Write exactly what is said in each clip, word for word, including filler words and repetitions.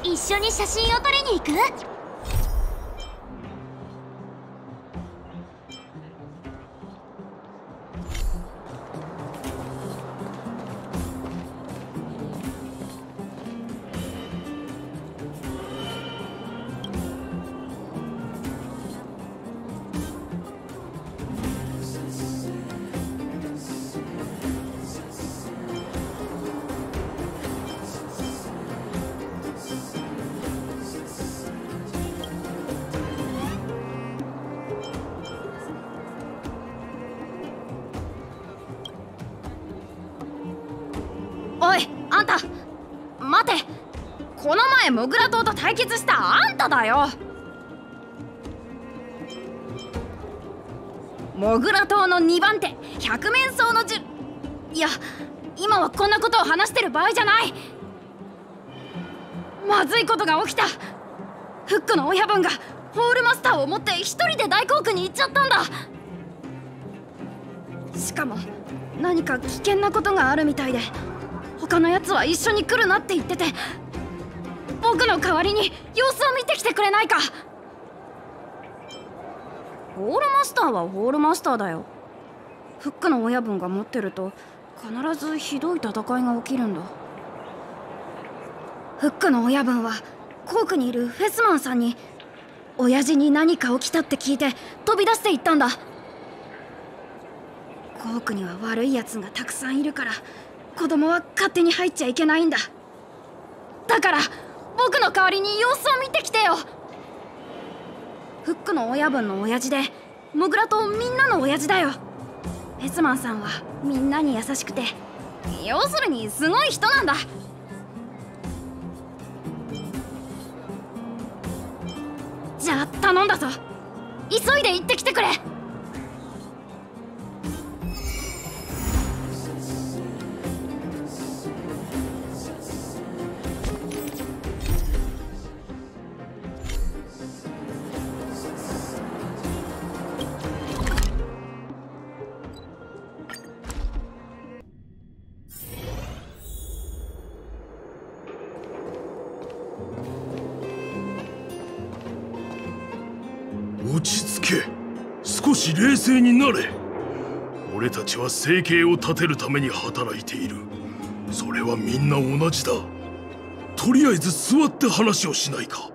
一緒に写真を撮りに行く？ おい、あんた待て。この前モグラ島と対決したあんただよ。モグラ島のにばん手百面相のじゅいや、今はこんなことを話してる場合じゃない。まずいことが起きた。フックの親分がホールマスターを持って一人で大航空に行っちゃったんだ。しかも何か危険なことがあるみたいで、他のやつは一緒に来るなって言ってて、僕の代わりに様子を見てきてくれないか。ホールマスターはホールマスターだよ。フックの親分が持ってると必ずひどい戦いが起きるんだ。フックの親分はコークにいるフェスマンさんに親父に何か起きたって聞いて飛び出していったんだ。コークには悪いやつがたくさんいるから、子供は勝手に入っちゃいけないんだ。だから僕の代わりに様子を見てきてよ。フックの親分の親父で、モグラとみんなの親父だよ。フェスマンさんはみんなに優しくて、要するにすごい人なんだ。じゃあ頼んだぞ。急いで行ってきてくれ。 落ち着け。少し冷静になれ。俺たちは生計を立てるために働いている。それはみんな同じだ。とりあえず座って話をしないか。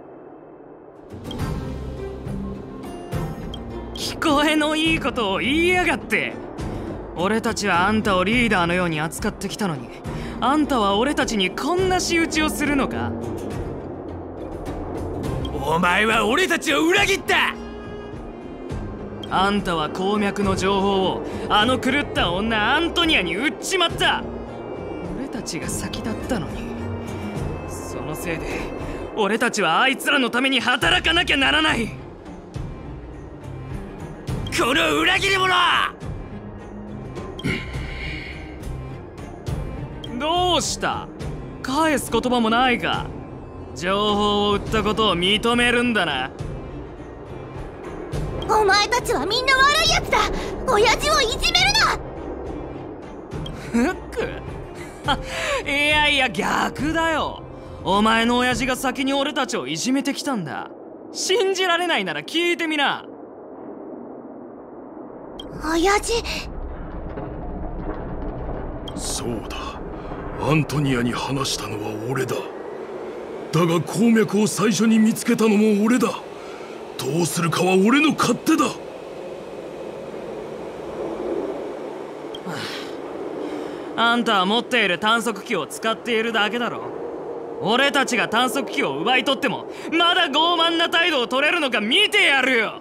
聞こえのいいことを言いやがって。俺たちはあんたをリーダーのように扱ってきたのに、あんたは俺たちにこんな仕打ちをするのか。 お前は俺たちを裏切った。 あんたは鉱脈の情報をあの狂った女アントニアに売っちまった。俺たちが先だったのに、そのせいで俺たちはあいつらのために働かなきゃならない。 この裏切り者！ どうした？返す言葉もないか。情報を売ったことを認めるんだな。 お前たちはみんな悪いやつだ。親父をいじめるフックいやいや、逆だよ。お前の親父が先に俺たちをいじめてきたんだ。信じられないなら聞いてみな。 な。親父。 そうだ、アントニアに話したのは俺だ。だが鉱脈を最初に見つけたのも俺だ。どうするかは俺の勝手だ。 あんたは持っている探索機を使っているだけだろ。俺たちが探索機を奪い取ってもまだ傲慢な態度を取れるのか見てやるよ。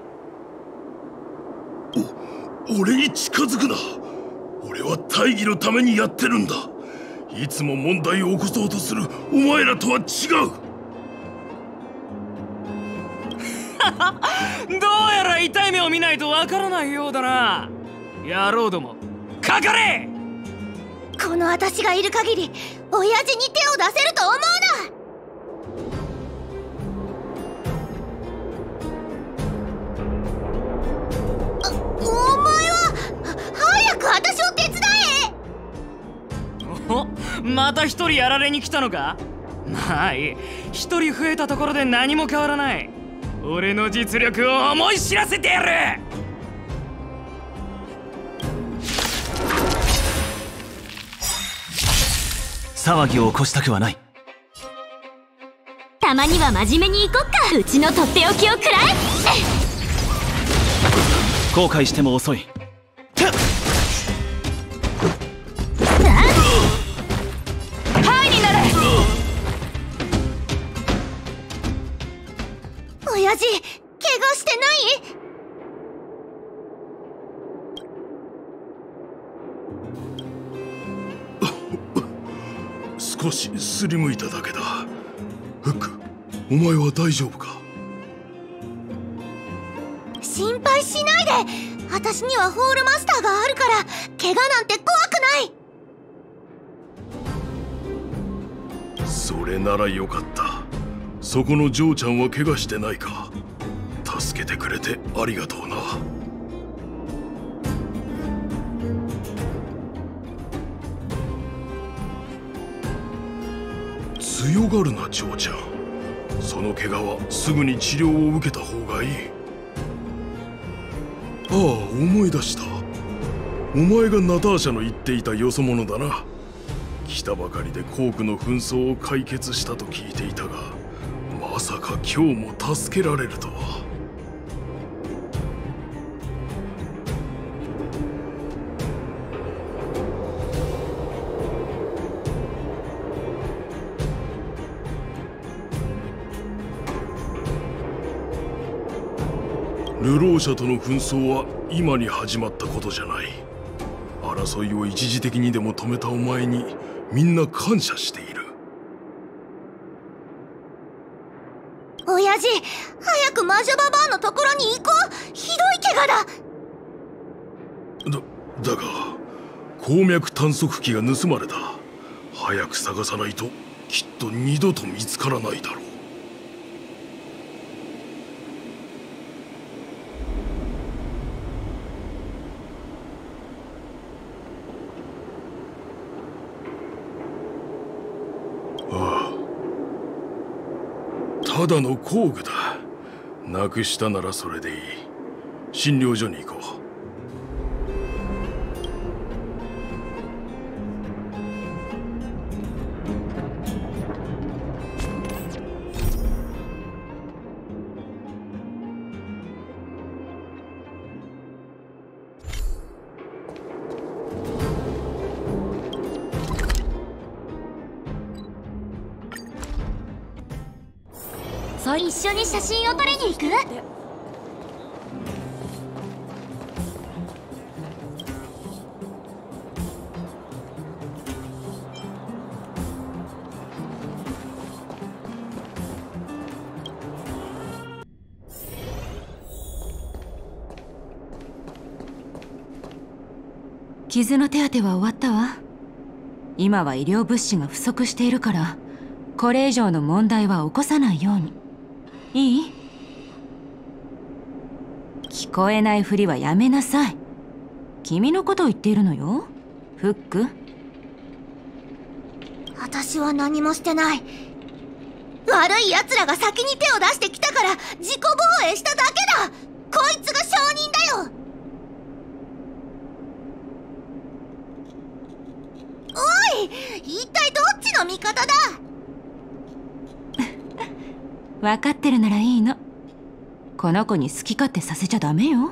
お俺に近づくな。俺は大義のためにやってるんだ。いつも問題を起こそうとするお前らとは違う。 どうやら痛い目を見ないとわからないようだな。野郎ども、かかれ。 この私がいる限り親父に手を出せると思うな。お前は早く私を手伝え。 お、また一人やられに来たのか。 まあいい、一人増えたところで何も変わらない。俺の実力を思い知らせてやる。 騒ぎを起こしたくはない。 たまには真面目に行こっか。うちのとっておきをくらえ。 後悔しても遅い。 はいになれ。 親父、怪我してない？ 少しすりむいただけだ。フック、お前は大丈夫か？ 心配しないで。私にはホールマスターがあるから、怪我なんて怖くない。 それならよかった。そこのジョーちゃんは怪我してないか？助けてくれてありがとうな。強がるな、ジョーちゃん。その怪我はすぐに治療を受けた方がいい。ああ、思い出した。お前がナターシャの言っていたよそ者だな。来たばかりでコークの紛争を解決したと聞いていたが、まさか今日も助けられるとは。流浪者との紛争は今に始まったことじゃない。争いを一時的にでも止めたお前にみんな感謝している。 親父、早く魔女ババアのところに行こう。ひどい怪我だ。 だ、だが鉱脈探測機が盗まれた。早く探さないときっと二度と見つからないだろう。ただの工具だ。なくしたならそれでいい。診療所に行こう。 一緒に写真を撮りに行く？ 傷の手当ては終わったわ。今は医療物資が不足しているから、これ以上の問題は起こさないように。いい？聞こえないふりはやめなさい。君のことを言っているのよ、フック。 私は何もしてない。悪い奴らが先に手を出してきたから自己防衛しただけだ。こいつが証人だよ。おい、一体どっちの味方だ？ 分かってるならいいの。この子に好き勝手させちゃダメよ。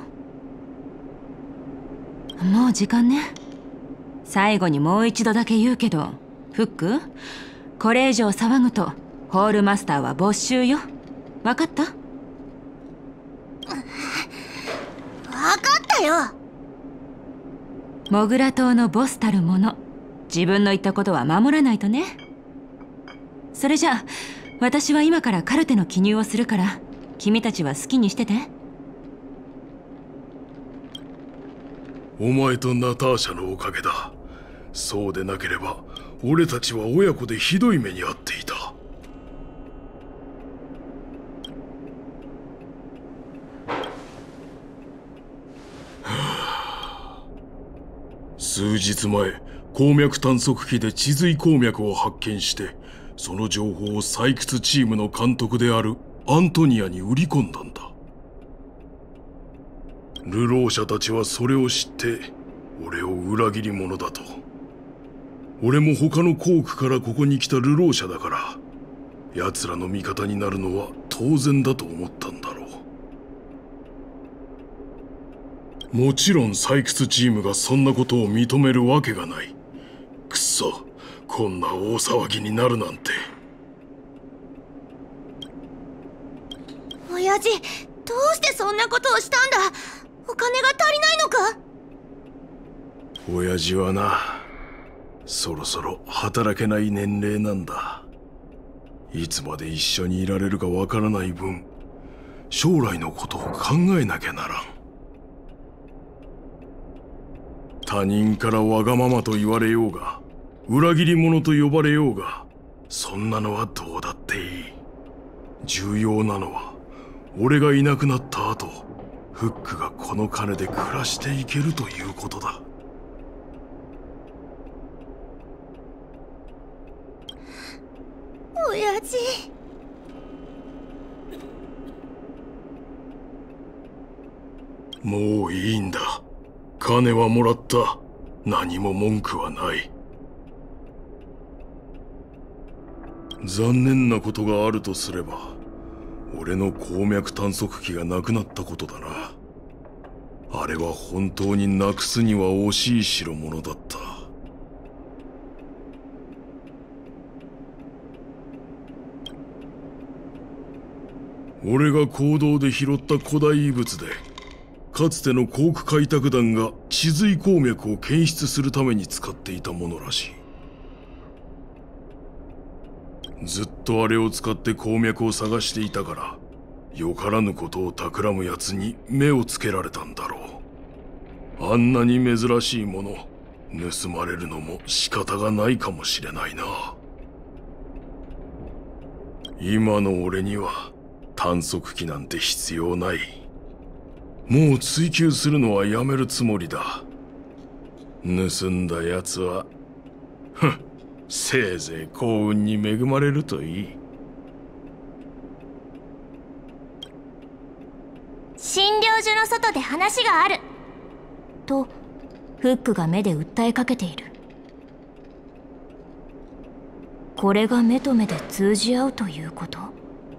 もう時間ね。最後にもう一度だけ言うけど、フック、これ以上騒ぐとホールマスターは没収よ。分かった？ 分かったよ。 モグラ島のボスたるもの、自分の言ったことは守らないとね。それじゃあ私は今からカルテの記入をするから、君たちは好きにしてて。 お前とナターシャのおかげだ。そうでなければ俺たちは親子でひどい目に遭っていた。数日前、 鉱脈探測機で地髄鉱脈を発見して、その情報を採掘チームの監督であるアントニアに売り込んだんだ。流浪者たちはそれを知って俺を裏切り者だと。俺も他の鉱区からここに来た流浪者だから、奴らの味方になるのは当然だと思ったんだろう。もちろん採掘チームがそんなことを認めるわけがない。くっそ、こんな大騒ぎになるなんて。 親父、どうしてそんなことをしたんだ。お金が足りないのか。 親父はな、そろそろ働けない年齢なんだ。いつまで一緒にいられるかわからない分、将来のことを考えなきゃならん。他人からわがままと言われようが、裏切り者と呼ばれようが、そんなのはどうだっていい。重要なのは、俺がいなくなった後、フックがこの金で暮らしていけるということだ。 親父。 もういいんだ。金はもらった。何も文句はない。残念なことがあるとすれば、俺の鉱脈探測機がなくなったことだな。あれは本当になくすには惜しい代物だった。俺が坑道で拾った古代遺物で、かつての鉱区開拓団が地髄鉱脈を検出するために使っていたものらしい。ずっとあれを使って鉱脈を探していたから、よからぬことを企む奴に目をつけられたんだろう。あんなに珍しいもの、盗まれるのも仕方がないかもしれないな。今の俺には探測機なんて必要ない。もう追求するのはやめるつもりだ。盗んだ奴は、ふん、せいぜい幸運に恵まれるといい。 診療所の外で話があるとフックが目で訴えかけている。これが目と目で通じ合うということ？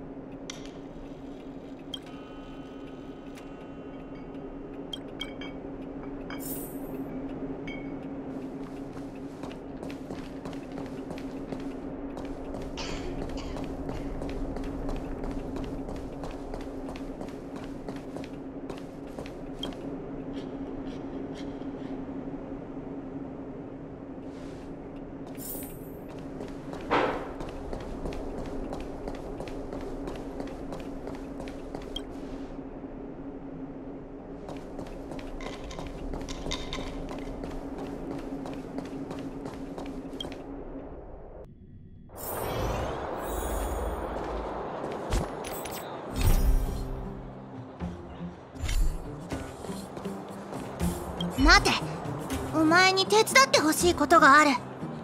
待て、お前に手伝ってほしいことがある。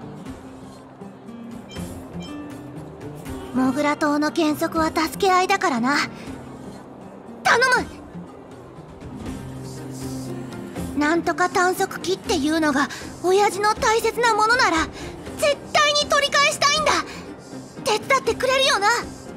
モグラ島の原則は助け合いだからな。頼む。なんとか探索機っていうのが親父の大切なものなら絶対に取り返したいんだ。手伝ってくれるよな。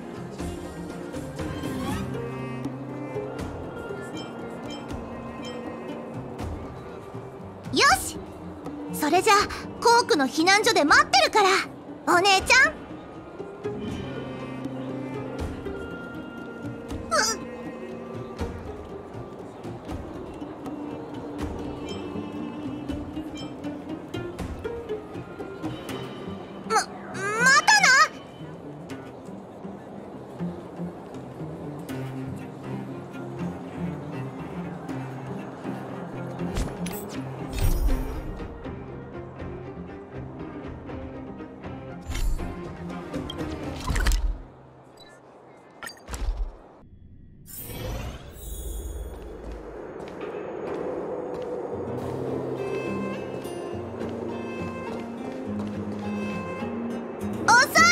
よし、それじゃあ校区の避難所で待ってるから、お姉ちゃん。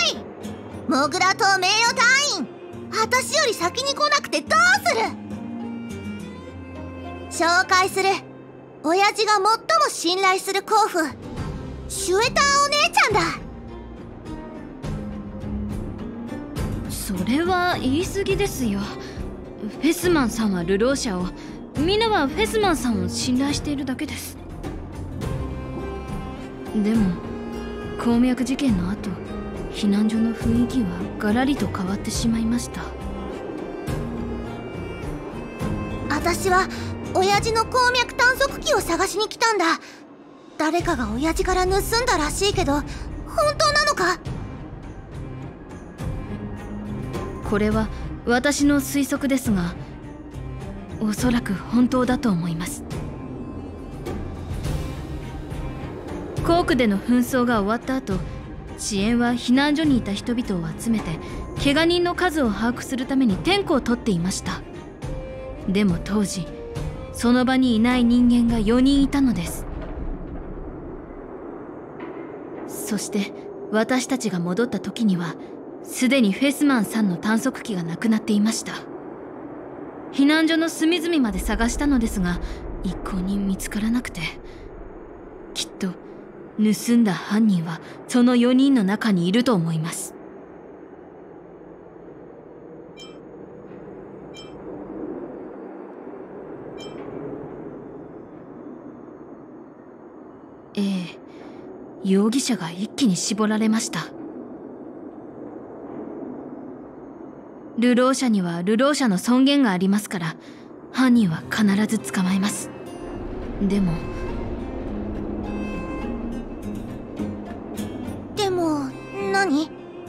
い。モグラ島名誉隊員、私より先に来なくてどうする。紹介する。親父が最も信頼する甲府、シュエターお姉ちゃんだ。 それは言い過ぎですよ。フェスマンさんはルローシャを、みんなはフェスマンさんを信頼しているだけです。でも鉱脈事件の後、避難所の雰囲気はガラリと変わってしまいました。 私は親父の鉱脈探測機を探しに来たんだ。誰かが親父から盗んだらしいけど、本当なのか？ これは私の推測ですが、おそらく本当だと思います。コークでの紛争が終わった後、遅延は避難所にいた人々を集めて怪我人の数を把握するために点呼を取っていました。でも当時その場にいない人間がよにんいたのです。そして私たちが戻った時にはすでにフェスマンさんの探索機がなくなっていました。避難所の隅々まで探したのですが一向に見つからなくて、きっと盗んだ犯人はそのよにんの中にいると思います。ええ、容疑者が一気に絞られました。流浪者には流浪者の尊厳がありますから、犯人は必ず捕まえます。でもでも何？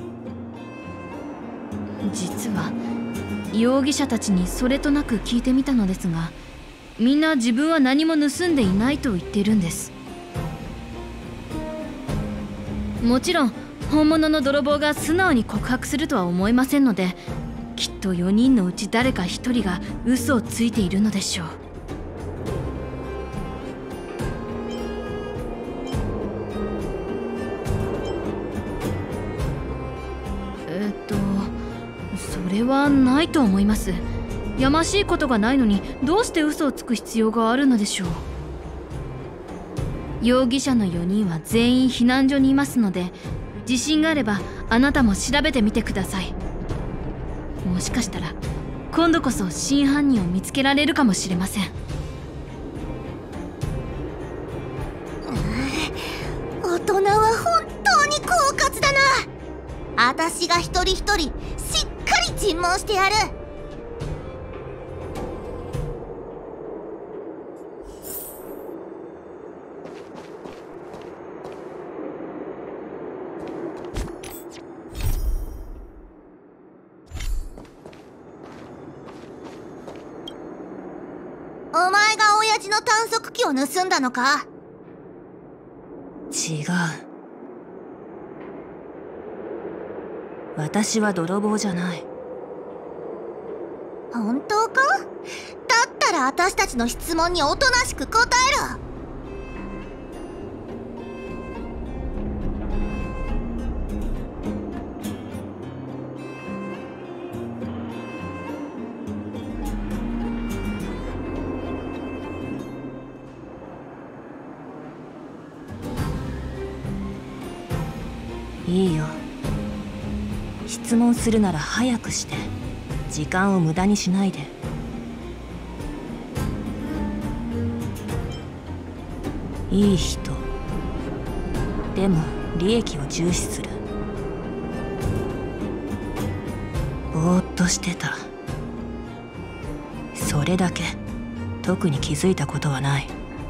実は容疑者たちにそれとなく聞いてみたのですが、みんな自分は何も盗んでいないと言っているんです。もちろん本物の泥棒が素直に告白するとは思えませんので、きっとよにんのうち誰かひとりが嘘をついているのでしょう。えっとそれはないと思います。やましいことがないのにどうして嘘をつく必要があるのでしょう。容疑者のよにんは全員避難所にいますので、自信があればあなたも調べてみてください。もしかしたら今度こそ真犯人を見つけられるかもしれません。 大人は本当に狡猾だな。私が一人一人しっかり尋問してやる。お前が親父の探索機を盗んだのか？ 違う。私は泥棒じゃない。 本当か？だったら私たちの質問におとなしく答えろ。 いいよ。質問するなら早くして、時間を無駄にしないで。いい人でも利益を重視する。ぼーっとしてた。それだけ。特に気づいたことはない。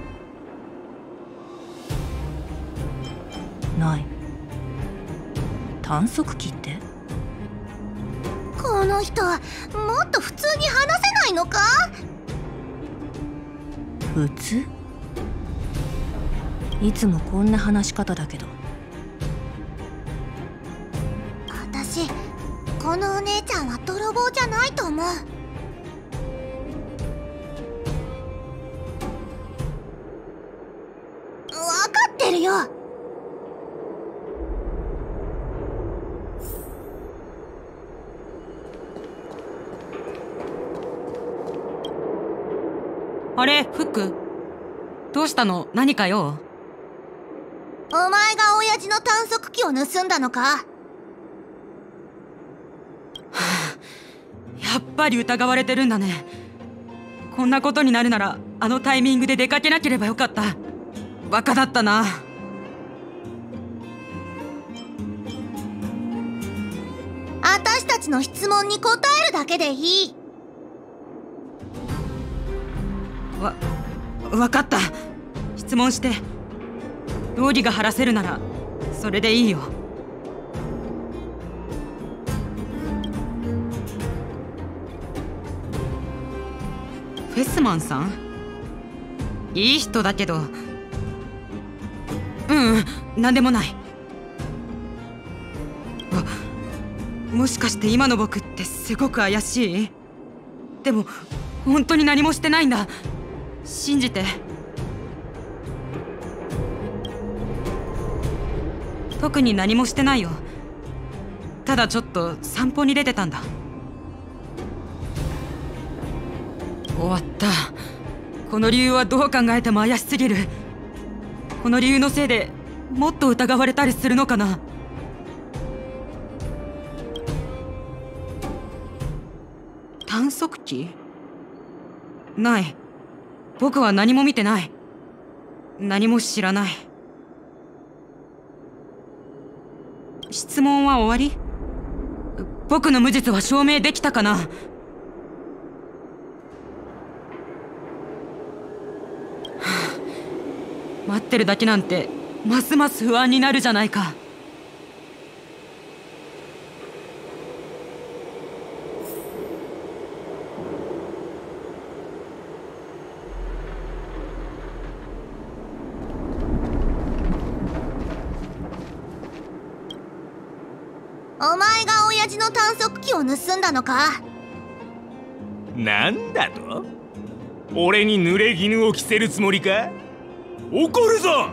ない。探索機って？ この人はもっと普通に話せないのか？ 普通？いつもこんな話し方だけど。 私このお姉ちゃんは泥棒じゃないと思う。分かってるよ。 あれ、フック？どうしたの？何かよ。 お前が親父の探索機を盗んだのか？はあ、やっぱり疑われてるんだね。こんなことになるならあのタイミングで出かけなければよかった。バカだったな。 私たちの質問に答えるだけでいい。 わ、わかった。質問して。道理が晴らせるならそれでいいよ。フェスマンさん、いい人だけど、うん、うん、なんでもない。あ、もしかして今の僕ってすごく怪しい？でも本当に何もしてないんだ。信じて。特に何もしてないよ。ただちょっと散歩に出てたんだ。終わった。この理由はどう考えても怪しすぎる。この理由のせいでもっと疑われたりするのかな。探索機？ない。僕は何も見てない。何も知らない。質問は終わり？僕の無実は証明できたかな？待ってるだけなんてますます不安になるじゃないか。 お前が親父の探索機を盗んだのか？ なんだと？俺に濡れ衣を着せるつもりか？怒るぞ！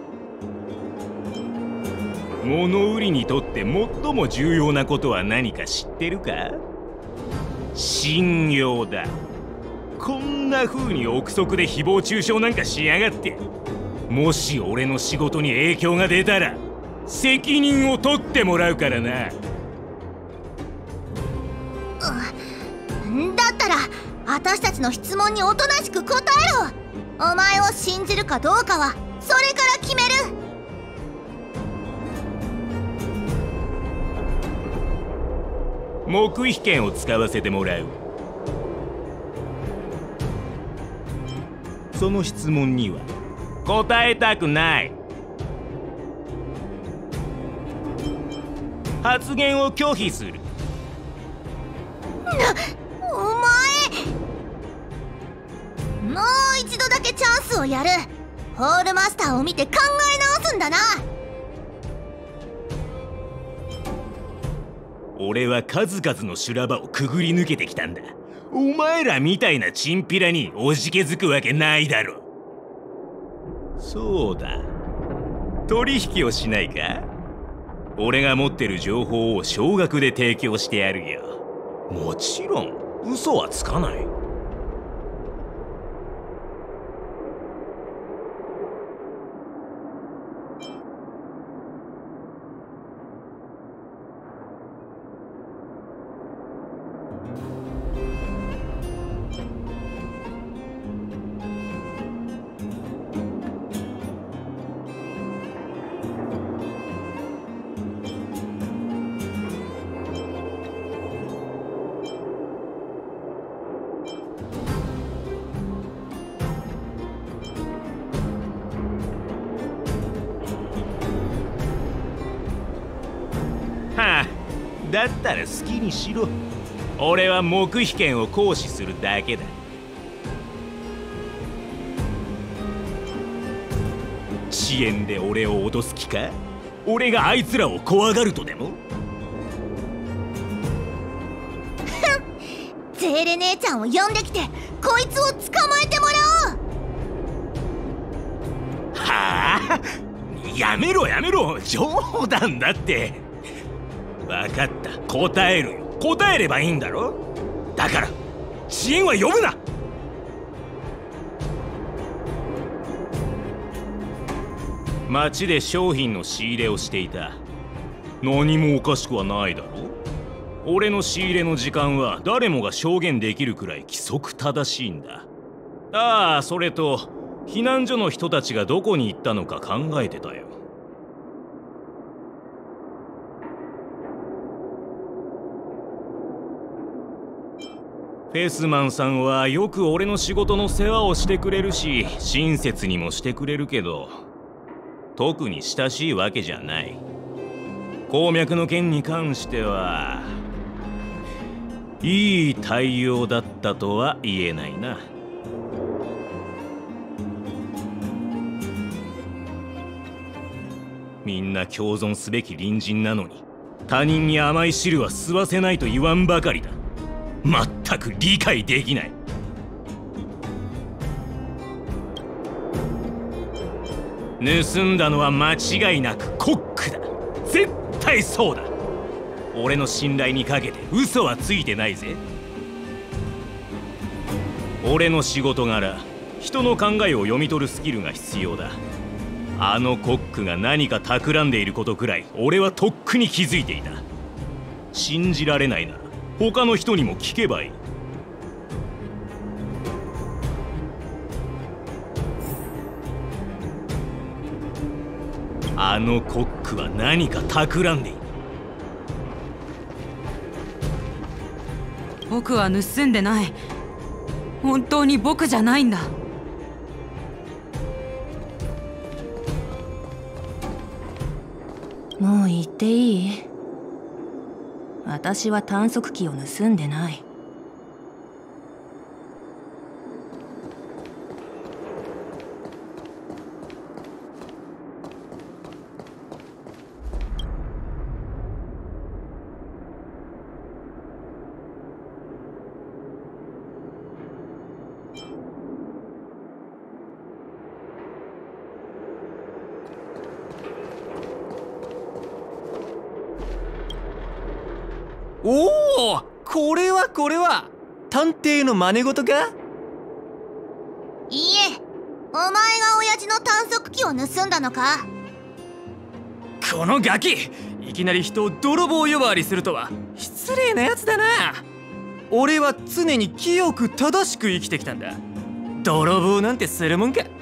物売りにとって最も重要なことは何か知ってるか？信用だ。こんな風に憶測で誹謗中傷なんかしやがって、もし俺の仕事に影響が出たら責任を取ってもらうからな。 だったら私たちの質問におとなしく答えろ。お前を信じるかどうかはそれから決める。 黙秘権を使わせてもらう。その質問には答えたくない。発言を拒否する。 な、お前、もう一度だけチャンスをやる。ホールマスターを見て考え直すんだな。 俺は数々の修羅場をくぐり抜けてきたんだ。お前らみたいなチンピラにおじけづくわけないだろ。そうだ、取引をしないか？俺が持ってる情報を少額で提供してやるよ。もちろん嘘はつかない。だったら好きにしろ。俺は黙秘権を行使するだけだ。遅延で俺を脅す気か？俺があいつらを怖がるとでも？ ゼーレ姉ちゃんを呼んできてこいつを捕まえてもらおう。 はあ？やめろやめろ、冗談だって。分かった、答えるよ。答えればいいんだろ。だから遅延は呼ぶな。 町で商品の仕入れをしていた。何もおかしくはないだろ。俺の仕入れの時間は誰もが証言できるくらい規則正しいんだ。ああ、それと避難所の人たちがどこに行ったのか考えてたよ。フェスマンさんはよく俺の仕事の世話をしてくれるし、親切にもしてくれるけど、特に親しいわけじゃない。鉱脈の件に関してはいい対応だったとは言えないな。みんな共存すべき隣人なのに、他人に甘い汁は吸わせないと言わんばかりだ。まったく理解できない。盗んだのは間違いなくコックだ。絶対そうだ。俺の信頼にかけて嘘はついてないぜ。俺の仕事柄、人の考えを読み取るスキルが必要だ。あのコックが何か企んでいることくらい俺はとっくに気づいていた。信じられないなら他の人にも聞けばいい。あのコックは何か企んでいる。 僕は盗んでない。本当に僕じゃないんだ。 もう言っていい？私は探索機を盗んでない。 おお、これはこれは探偵の真似事か？ いいえ、お前が親父の探索機を盗んだのか？ このガキ、いきなり人を泥棒呼ばわりするとは失礼なやつだな。俺は常に清く正しく生きてきたんだ。泥棒なんてするもんか。ふん、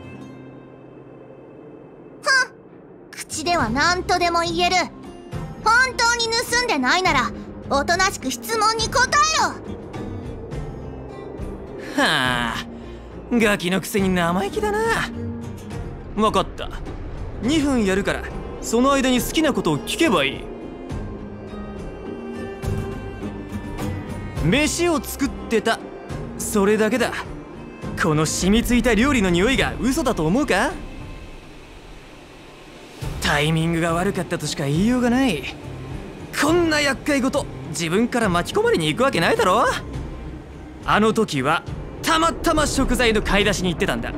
口では何とでも言える。本当に盗んでないならおとなしく質問に答えろ。 はあ、ガキのくせに生意気だな。分かった、にふんやるからその間に好きなことを聞けばいい。飯を作ってた、それだけだ。この染みついた料理の匂いが嘘だと思うか？タイミングが悪かったとしか言いようがない。こんな厄介事自分から巻き込まれに行くわけないだろ。あの時はたまたま食材の買い出しに行ってたんだ。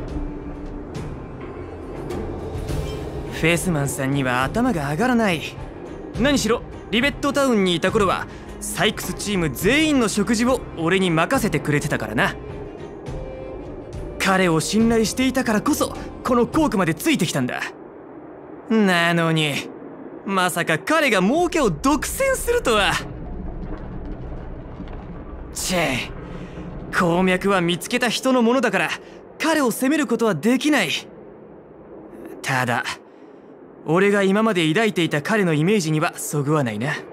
フェスマンさんには頭が上がらない。何しろリベットタウンにいた頃はサイクスチーム全員の食事を俺に任せてくれてたからな。彼を信頼していたからこそこのコークまでついてきたんだ。なのにまさか彼が儲けを独占するとは。チェ、鉱脈は見つけた人のものだから彼を責めることはできない。ただ俺が今まで抱いていた彼のイメージにはそぐわないな。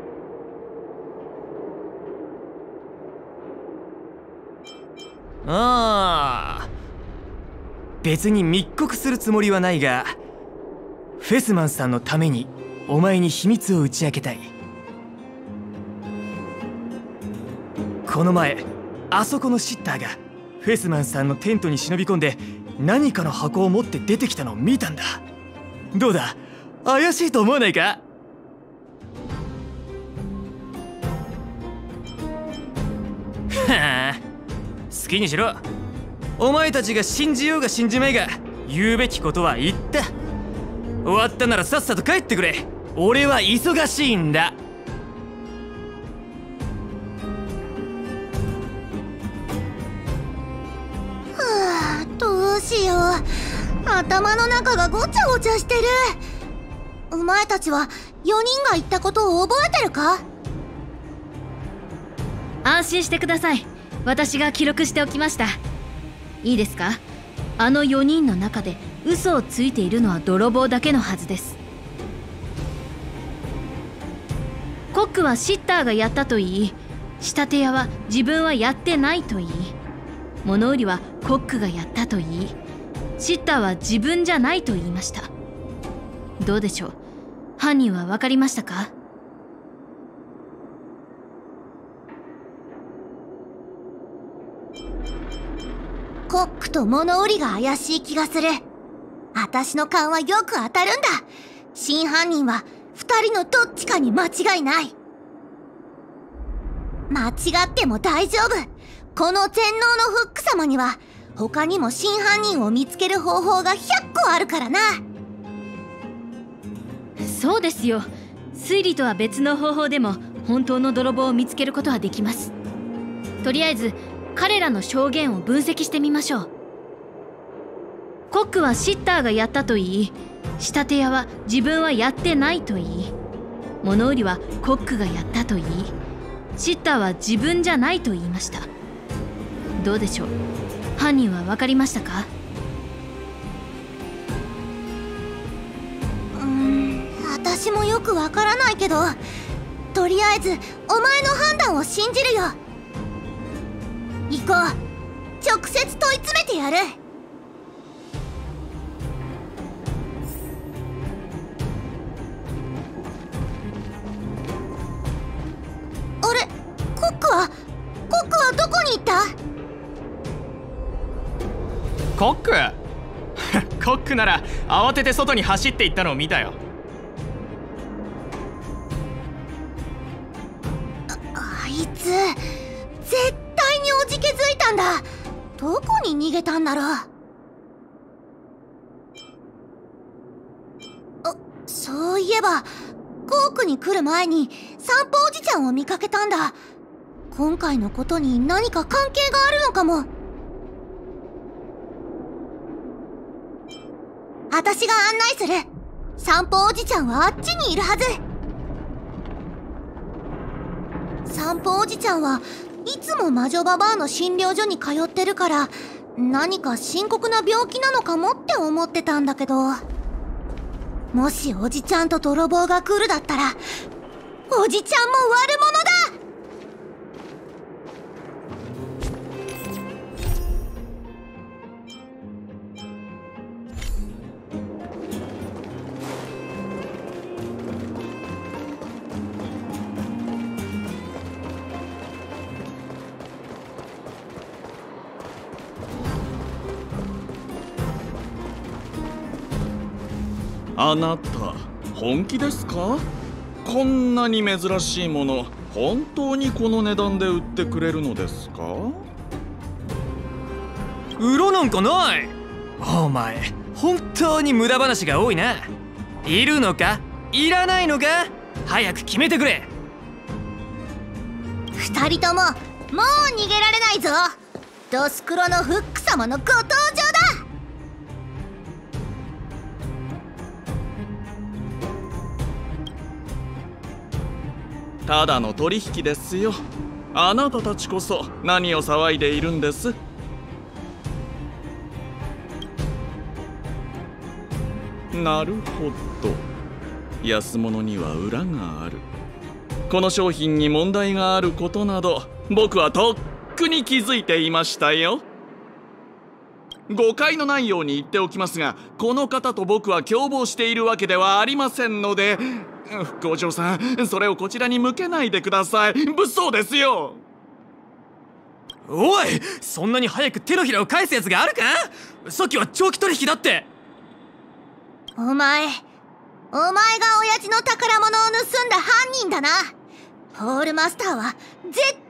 ああ、別に密告するつもりはないが、フェスマンさんのためにお前に秘密を打ち明けたい。この前あそこのシッターがフェスマンさんのテントに忍び込んで何かの箱を持って出てきたのを見たんだ。どうだ、怪しいと思わないか？はあ、好きにしろ。お前たちが信じようが信じまいが言うべきことは言った。終わったならさっさと帰ってくれ。俺は忙しいんだ。 はあ、どうしよう。 頭の中がごちゃごちゃしてる。お前たちはよにんが言ったことを覚えてるか？ 安心してください。私が記録しておきました。いいですか？あのよにんの中で嘘をついているのは泥棒だけのはずです。コックはシッターがやったと言い、仕立て屋は自分はやってないと言い、物売りはコックがやったと言い、シッターは自分じゃないと言いました。どうでしょう、犯人は分かりましたか？ コックと物売りが怪しい気がする。私の勘はよく当たるんだ。真犯人は二人のどっちかに間違いない。間違っても大丈夫。この全能のフック様には他にも真犯人を見つける方法がひゃっこあるからな。 そうですよ。推理とは別の方法でも本当の泥棒を見つけることはできます。とりあえず彼らの証言を分析してみましょう。コックはシッターがやったと言い、仕立て屋は自分はやってないと言い、物売りはコックがやったと言い、シッターは自分じゃないと言いました。どうでしょう、犯人は分かりましたか？ うーん、私もよくわからないけど、とりあえずお前の判断を信じるよ。行こう。直接問い詰めてやる。あれ、コックはコックはどこに行った？ コックコックなら慌てて外に走っていったのを見たよ。 あ、あいつ絶対におじけづいたんだ。どこに逃げたんだろう。あ、そういえばコークに来る前に散歩おじちゃんを見かけたんだ。今回のことに何か関係があるのかも。私が案内する。散歩おじちゃんはあっちにいるはず。散歩おじちゃんはいつも魔女ババアの診療所に通ってるから、何か深刻な病気なのかもって思ってたんだけど、もしおじちゃんと泥棒が来るだったらおじちゃんも悪者だ。 あなた本気ですか？こんなに珍しいもの本当にこの値段で売ってくれるのですか？ 売ろなんかない。お前本当に無駄話が多いな。いるのかいらないのか早く決めてくれ。 二人とももう逃げられないぞ。ドスクロのフック様のご登場だ。 ただの取引ですよ。あなたたちこそ何を騒いでいるんです？なるほど、安物には裏がある。この商品に問題があることなど僕はとっくに気づいていましたよ。誤解のないように言っておきますが、この方と僕は共謀しているわけではありませんので、校長さん、それをこちらに向けないでください。物騒ですよ。 おい、そんなに早く手のひらを返すやつがあるか？さっきは長期取引だって。 お前お前が親父の宝物を盗んだ犯人だな。ホールマスターは絶対に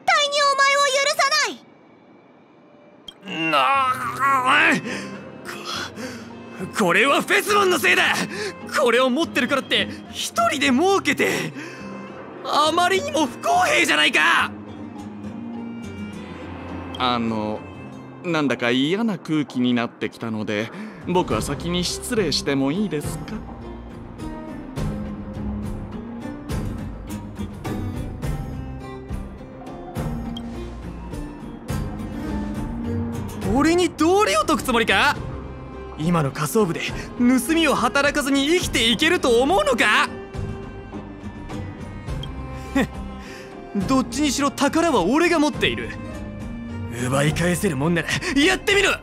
お前を許さない。 なあ、これはフェスマンのせいだ。これを持ってるからって一人で儲けて、あまりにも不公平じゃないか。 あのなんだか嫌な空気になってきたので、僕は先に失礼してもいいですか？ 俺に道理を解くつもりか？今の仮想部で盗みを働かずに生きていけると思うのか？どっちにしろ宝は俺が持っている。奪い返せるもんならやってみろ。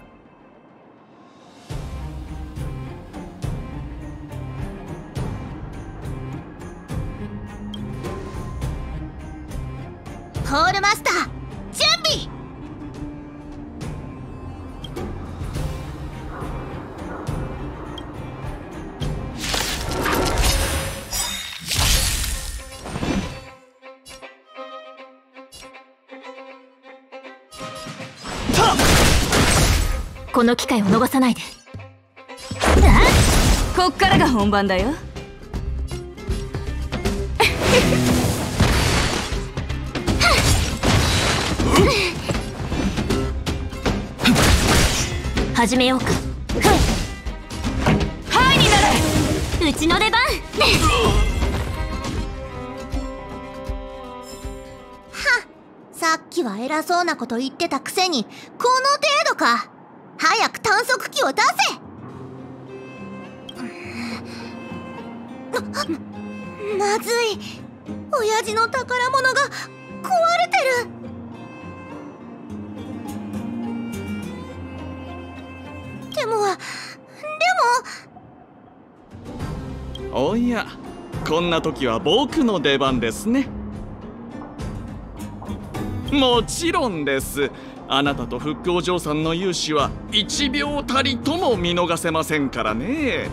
ホールマスター準備。 この機会を逃さないで。こっからが本番だよ。始めようか。はいになれ。うちの出番。 はっ、さっきは偉そうなこと言ってたくせにこの程度か。早く探索機を出せ。ま, まずい。親父の宝物が壊れてる。でもでもおや、こんな時は僕の出番ですね。もちろんです。あなたとフックお嬢さんの勇姿はいちびょうたりとも見逃せませんからね。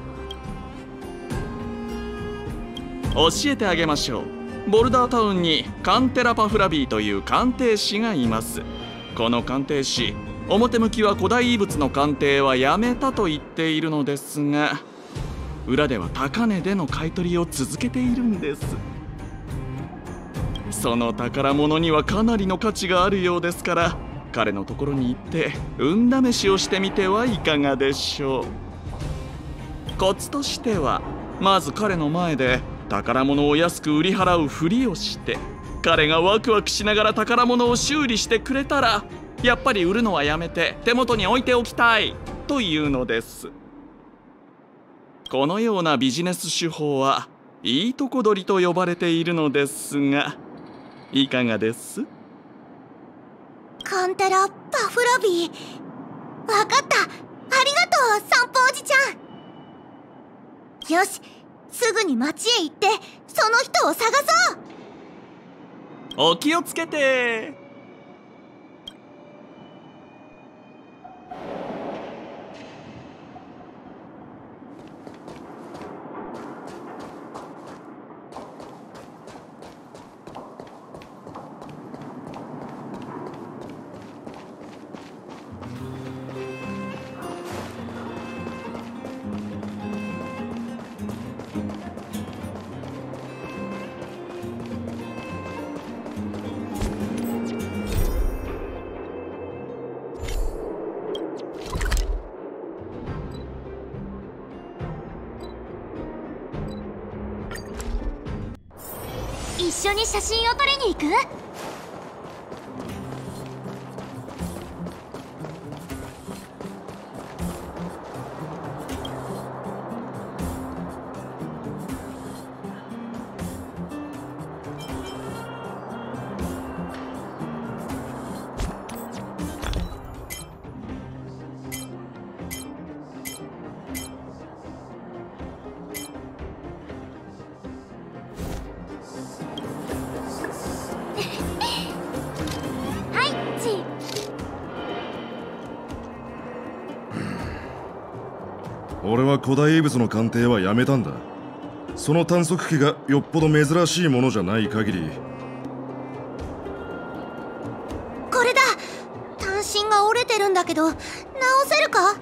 教えてあげましょう。ボルダータウンにカンテラパフラビーという鑑定士がいます。この鑑定士、表向きは古代遺物の鑑定はやめたと言っているのですが、裏では高値での買い取りを続けているんです。その宝物にはかなりの価値があるようですから、彼のところに行って運試しをしてみてはいかがでしょう。コツとしては、まず彼の前で宝物を安く売り払うふりをして、彼がワクワクしながら宝物を修理してくれたら、やっぱり売るのはやめて手元に置いておきたいというのです。このようなビジネス手法はいいとこ取りと呼ばれているのですが、いかがです？ カンテラパフラビー。わかった。ありがとう、散歩おじちゃん。よし、すぐに町へ行ってその人を探そう。 お気をつけて。 一緒に写真を撮りに行く？ 俺は古代遺物の鑑定はやめたんだ。その探索機がよっぽど珍しいものじゃない限り。 これだ。単身が折れてるんだけど直せるか？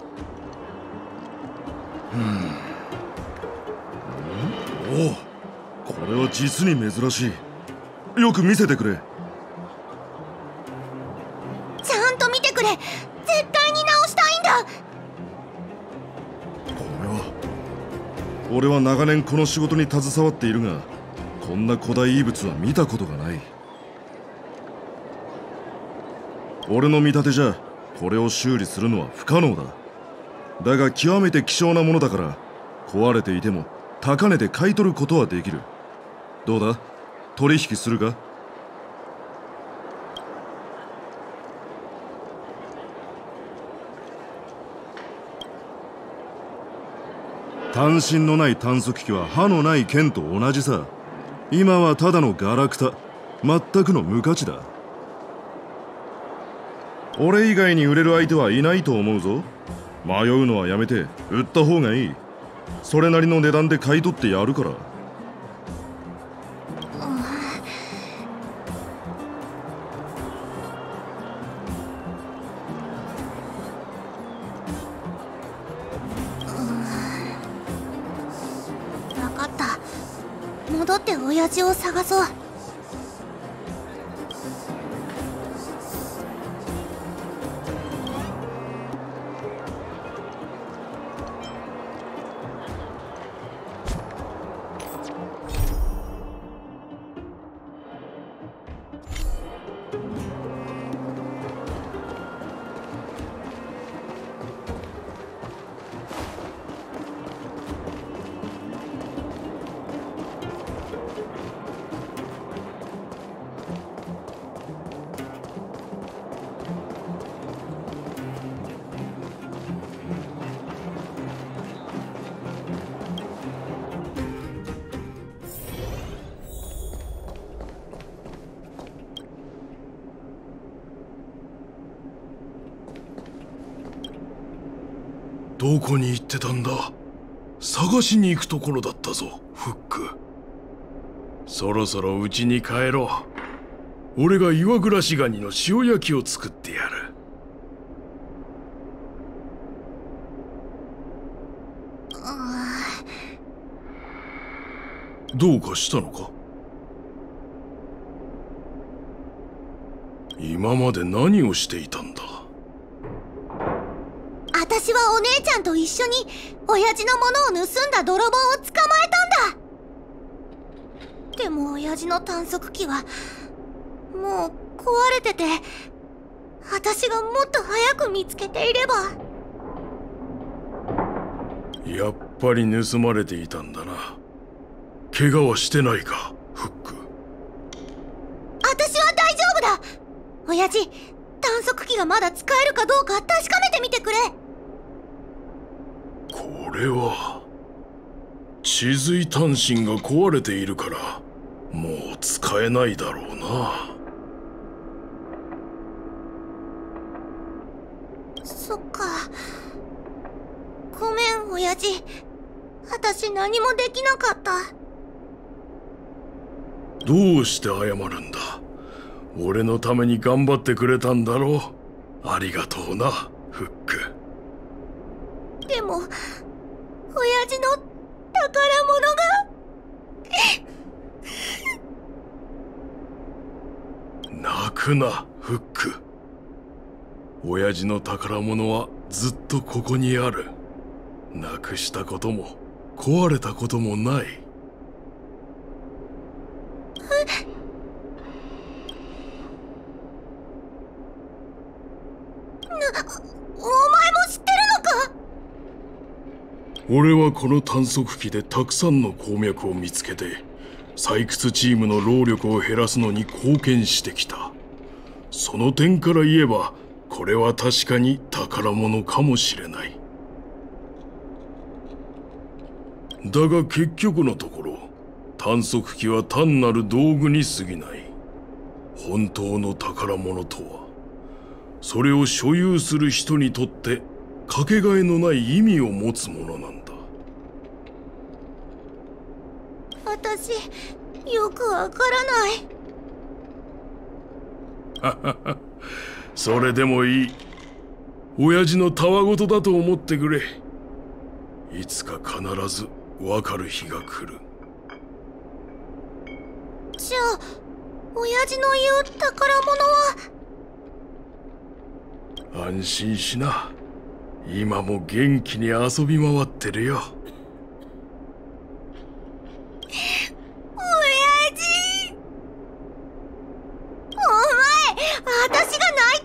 うん、おお、これは実に珍しい。よく見せてくれ。 ちゃんと見てくれ。絶俺は長年この仕事に携わっているが、こんな古代遺物は見たことがない。俺の見立てじゃこれを修理するのは不可能だ。だが極めて希少なものだから、壊れていても高値で買い取ることはできる。どうだ、取引するか？単身のない探索機は歯のない剣と同じさ。今はただのガラクタ、全くの無価値だ。俺以外に売れる相手はいないと思うぞ。迷うのはやめて売った方がいい。それなりの値段で買い取ってやるから。 分かった。戻って親父を探そう。 どこに行ってたんだ？探しに行くところだったぞ、フック。そろそろ家に帰ろう。俺が岩暮らしガニの塩焼きを作ってやる。どうかしたのか？今まで何をしていたんだ？ 私はお姉ちゃんと一緒に親父のものを盗んだ泥棒を捕まえたんだ。でも親父の探索機はもう壊れてて、私がもっと早く見つけていれば。 やっぱり盗まれていたんだな。怪我はしてないか、フック？ 私は大丈夫だ。親父、探索機がまだ使えるかどうか確かめてみてくれ。 これは地髄単身が壊れているからもう使えないだろうな。 そっか。ごめん親父、私何もできなかった。 どうして謝るんだ？俺のために頑張ってくれたんだろう。ありがとうな、フック。 でも親父の宝物が泣くな、フック。親父の宝物はずっとここにある。なくしたことも壊れたこともない。俺はこの探索機でたくさんの鉱脈を見つけて採掘チームの労力を減らすのに貢献してきた。その点から言えばこれは確かに宝物かもしれない。だが結局のところ探索機は単なる道具に過ぎない。本当の宝物とはそれを所有する人にとってかけがえのない意味を持つものなんだ。 私よくわからない。 それでもいい。親父のたわごとだと思ってくれ。いつか必ずわかる日が来る。 じゃあ親父の言う宝物は？ 安心しな。今も元気に遊び回ってるよ。 私が泣い